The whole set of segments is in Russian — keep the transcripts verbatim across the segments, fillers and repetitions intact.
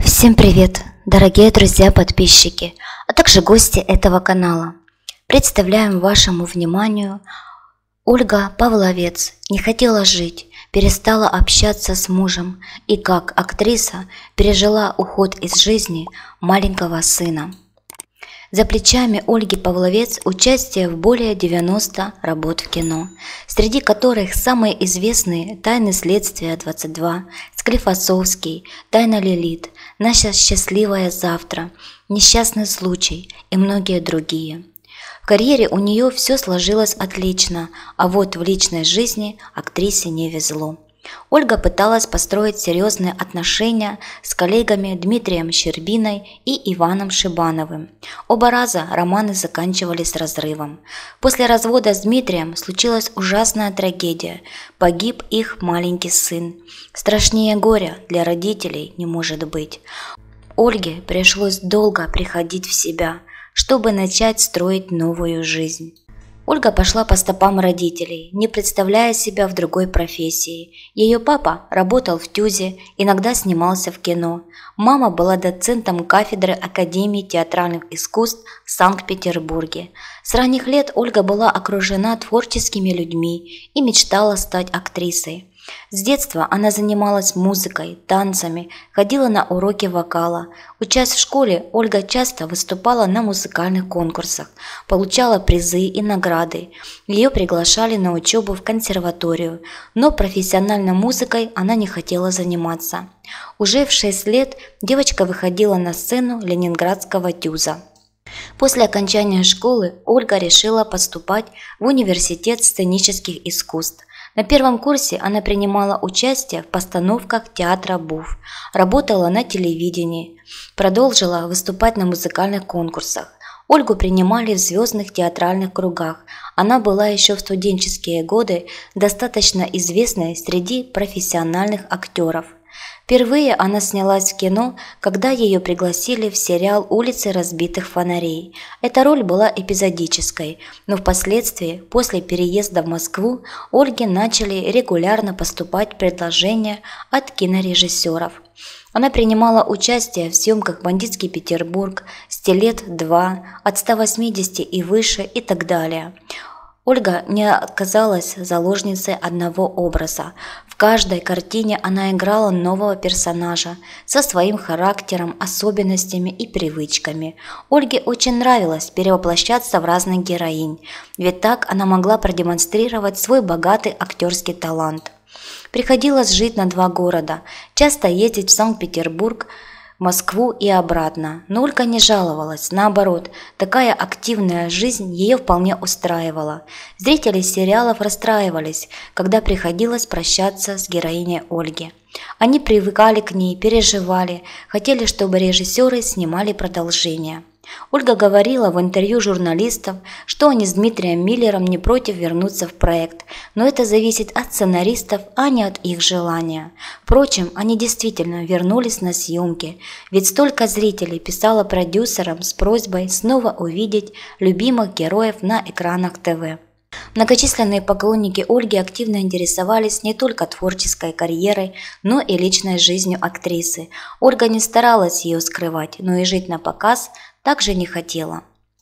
Всем привет, дорогие друзья-подписчики, а также гости этого канала. Представляем вашему вниманию Ольга Павловец не хотела жить, перестала общаться с мужем и как актриса пережила уход из жизни маленького сына. За плечами Ольги Павловец участие в более девяноста работ в кино, среди которых самые известные «Тайны следствия двадцать два», «Склифосовский», «Тайна Лилит», «Наше счастливое завтра», «Несчастный случай» и многие другие. В карьере у нее все сложилось отлично, а вот в личной жизни актрисе не везло. Ольга пыталась построить серьезные отношения с коллегами Дмитрием Щербиной и Иваном Шибановым. Оба раза романы заканчивались разрывом. После развода с Дмитрием случилась ужасная трагедия. Погиб их маленький сын. Страшнее горя для родителей не может быть. Ольге пришлось долго приходить в себя, чтобы начать строить новую жизнь. Ольга пошла по стопам родителей, не представляя себя в другой профессии. Ее папа работал в ТЮЗе, иногда снимался в кино. Мама была доцентом кафедры Академии театральных искусств в Санкт-Петербурге. С ранних лет Ольга была окружена творческими людьми и мечтала стать актрисой. С детства она занималась музыкой, танцами, ходила на уроки вокала. Учась в школе, Ольга часто выступала на музыкальных конкурсах, получала призы и награды. Ее приглашали на учебу в консерваторию, но профессиональной музыкой она не хотела заниматься. Уже в шесть лет девочка выходила на сцену Ленинградского ТЮЗа. После окончания школы Ольга решила поступать в Университет сценических искусств. На первом курсе она принимала участие в постановках театра БУФ, работала на телевидении, продолжила выступать на музыкальных конкурсах. Ольгу принимали в звездных театральных кругах. Она была еще в студенческие годы достаточно известной среди профессиональных актеров. Впервые она снялась в кино, когда ее пригласили в сериал «Улицы разбитых фонарей». Эта роль была эпизодической, но впоследствии, после переезда в Москву, Ольге начали регулярно поступать предложения от кинорежиссеров. Она принимала участие в съемках «Бандитский Петербург», «Стилет два», «От ста восьмидесяти и выше» и так далее. Ольга не оказалась заложницей одного образа. В каждой картине она играла нового персонажа со своим характером, особенностями и привычками. Ольге очень нравилось перевоплощаться в разных героинь, ведь так она могла продемонстрировать свой богатый актерский талант. Приходилось жить на два города, часто ездить в Санкт-Петербург, Москву и обратно, но Ольга не жаловалась, наоборот, такая активная жизнь ее вполне устраивала. Зрители сериалов расстраивались, когда приходилось прощаться с героиней Ольги. Они привыкали к ней, переживали, хотели, чтобы режиссеры снимали продолжение. Ольга говорила в интервью журналистов, что они с Дмитрием Миллером не против вернуться в проект, но это зависит от сценаристов, а не от их желания. Впрочем, они действительно вернулись на съемки, ведь столько зрителей писало продюсерам с просьбой снова увидеть любимых героев на экранах ТВ. Многочисленные поклонники Ольги активно интересовались не только творческой карьерой, но и личной жизнью актрисы. Ольга не старалась ее скрывать, но и жить на показ также не хотела.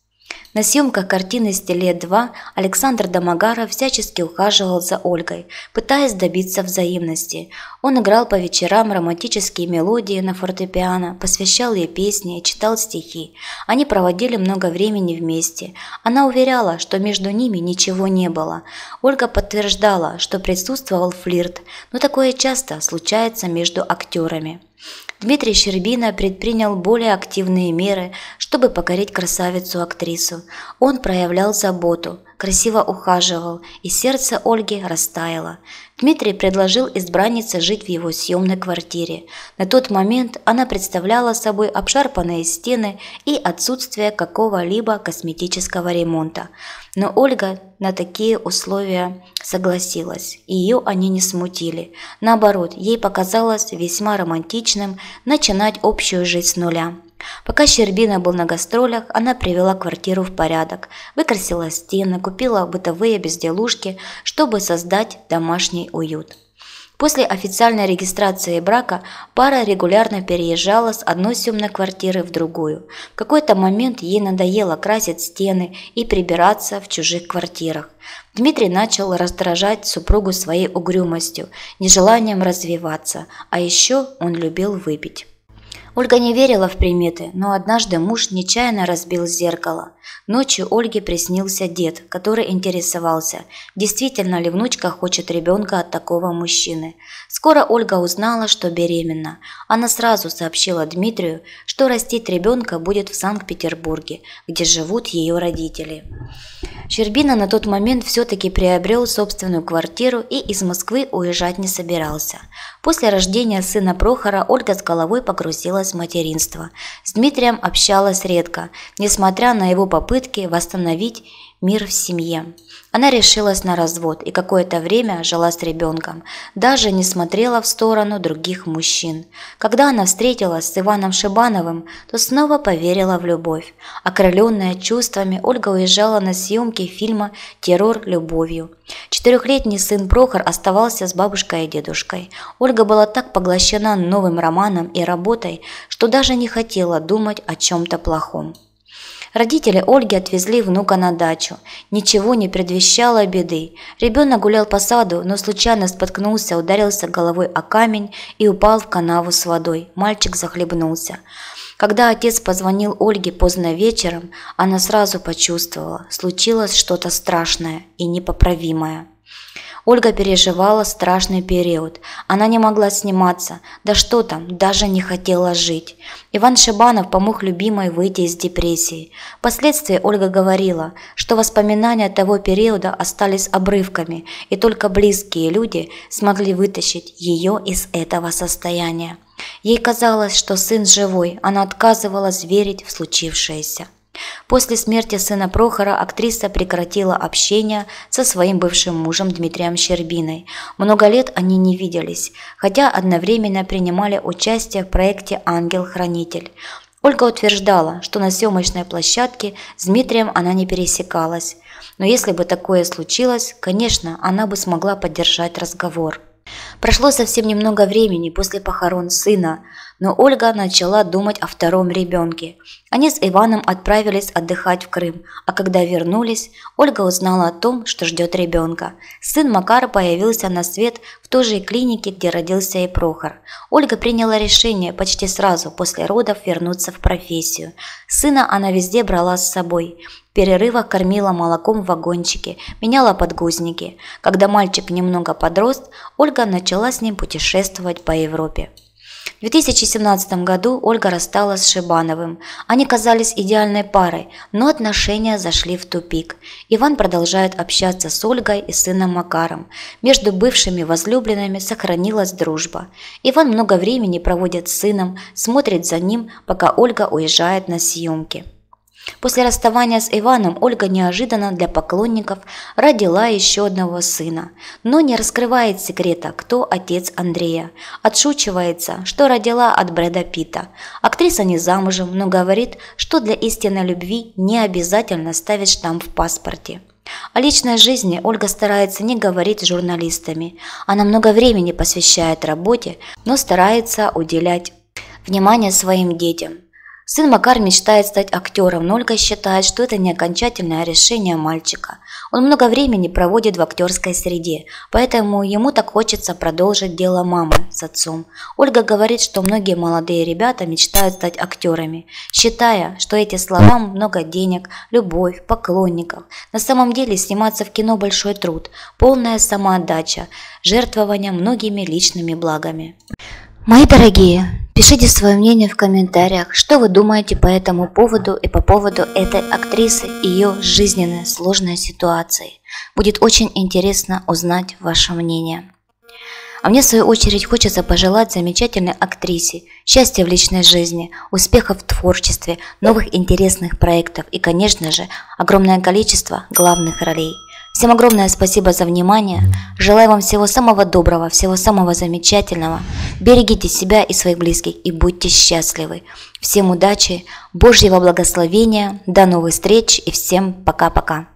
На съемках картины «Стилет два» Александр Домогаров всячески ухаживал за Ольгой, пытаясь добиться взаимности. Он играл по вечерам романтические мелодии на фортепиано, посвящал ей песни и читал стихи. Они проводили много времени вместе. Она уверяла, что между ними ничего не было. Ольга подтверждала, что присутствовал флирт, но такое часто случается между актерами. Дмитрий Щербина предпринял более активные меры, чтобы покорить красавицу-актрису. Он проявлял заботу, красиво ухаживал, и сердце Ольги растаяло. Дмитрий предложил избраннице жить в его съемной квартире. На тот момент она представляла собой обшарпанные стены и отсутствие какого-либо косметического ремонта. Но Ольга на такие условия согласилась, и ее они не смутили. Наоборот, ей показалось весьма романтичным начинать общую жизнь с нуля. Пока Щербина был на гастролях, она привела квартиру в порядок, выкрасила стены, купила бытовые безделушки, чтобы создать домашний уют. После официальной регистрации брака пара регулярно переезжала с одной съемной квартиры в другую. В какой-то момент ей надоело красить стены и прибираться в чужих квартирах. Дмитрий начал раздражать супругу своей угрюмостью, нежеланием развиваться, а еще он любил выпить. Ольга не верила в приметы, но однажды муж нечаянно разбил зеркало. Ночью Ольге приснился дед, который интересовался, действительно ли внучка хочет ребенка от такого мужчины. Скоро Ольга узнала, что беременна. Она сразу сообщила Дмитрию, что растить ребенка будет в Санкт-Петербурге, где живут ее родители. Щербина на тот момент все-таки приобрел собственную квартиру и из Москвы уезжать не собирался. После рождения сына Прохора Ольга с головой погрузилась в материнство. С Дмитрием общалась редко, несмотря на его попытки восстановить мир в семье. Она решилась на развод и какое-то время жила с ребенком, даже не смотрела в сторону других мужчин. Когда она встретилась с Иваном Шибановым, то снова поверила в любовь. Окрыленная чувствами, Ольга уезжала на съемки фильма «Террор любовью». Четырехлетний сын Прохор оставался с бабушкой и дедушкой. Ольга была так поглощена новым романом и работой, что даже не хотела думать о чем-то плохом. Родители Ольги отвезли внука на дачу. Ничего не предвещало беды. Ребенок гулял по саду, но случайно споткнулся, ударился головой о камень и упал в канаву с водой. Мальчик захлебнулся. Когда отец позвонил Ольге поздно вечером, она сразу почувствовала, случилось что-то страшное и непоправимое. Ольга переживала страшный период. Она не могла сниматься, да что там, даже не хотела жить. Иван Шибанов помог любимой выйти из депрессии. Впоследствии Ольга говорила, что воспоминания того периода остались обрывками, и только близкие люди смогли вытащить ее из этого состояния. Ей казалось, что сын живой, она отказывалась верить в случившееся. После смерти сына Прохора актриса прекратила общение со своим бывшим мужем Дмитрием Щербиной. Много лет они не виделись, хотя одновременно принимали участие в проекте «Ангел-хранитель». Ольга утверждала, что на съемочной площадке с Дмитрием она не пересекалась. Но если бы такое случилось, конечно, она бы смогла поддержать разговор. Прошло совсем немного времени после похорон сына, но Ольга начала думать о втором ребенке. Они с Иваном отправились отдыхать в Крым, а когда вернулись, Ольга узнала о том, что ждет ребенка. Сын Макар появился на свет в той же клинике, где родился и Прохор. Ольга приняла решение почти сразу после родов вернуться в профессию. Сына она везде брала с собой. В перерывах кормила молоком в вагончике, меняла подгузники. Когда мальчик немного подрос, Ольга начала с ним путешествовать по Европе. В две тысячи семнадцатом году Ольга рассталась с Шибановым. Они казались идеальной парой, но отношения зашли в тупик. Иван продолжает общаться с Ольгой и сыном Макаром. Между бывшими возлюбленными сохранилась дружба. Иван много времени проводит с сыном, смотрит за ним, пока Ольга уезжает на съемки. После расставания с Иваном Ольга неожиданно для поклонников родила еще одного сына, но не раскрывает секрета, кто отец Андрея. Отшучивается, что родила от Брэда Питта. Актриса не замужем, но говорит, что для истинной любви не обязательно ставить штамп в паспорте. О личной жизни Ольга старается не говорить с журналистами. Она много времени посвящает работе, но старается уделять внимание своим детям. Сын Макар мечтает стать актером, но Ольга считает, что это не окончательное решение мальчика. Он много времени проводит в актерской среде, поэтому ему так хочется продолжить дело мамы с отцом. Ольга говорит, что многие молодые ребята мечтают стать актерами, считая, что эти слова много денег, любовь, поклонников. На самом деле сниматься в кино большой труд, полная самоотдача, жертвование многими личными благами. Мои дорогие, пишите свое мнение в комментариях, что вы думаете по этому поводу и по поводу этой актрисы и ее жизненной сложной ситуации. Будет очень интересно узнать ваше мнение. А мне в свою очередь хочется пожелать замечательной актрисе счастья в личной жизни, успехов в творчестве, новых интересных проектов и, конечно же, огромное количество главных ролей. Всем огромное спасибо за внимание. Желаю вам всего самого доброго, всего самого замечательного. Берегите себя и своих близких и будьте счастливы. Всем удачи, Божьего благословения, до новых встреч и всем пока-пока.